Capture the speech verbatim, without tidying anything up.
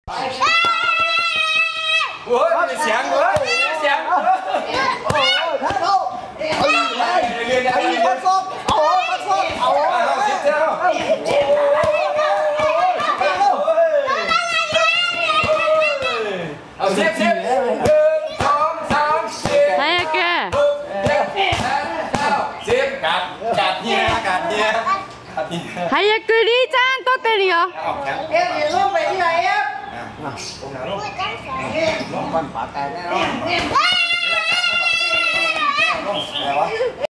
โอ้ยเสียงเว้ยเสียงโอ้ยแท้เขาเรียนเรียนเรียนสอบเอาเอาสอบเอาเอาสิเจ้าเอาเสียบเสียบหนึ่งสองสามสี่ห้าหกเจ็ดแปดเก้าสิบกัดกัดเหี้ยกัดเหี้ย早くリーちゃん撮ってるよ。 เอ๊ะอย่าลูกไปที่ไหนเอ๊ะมันปากไก่แน่นอน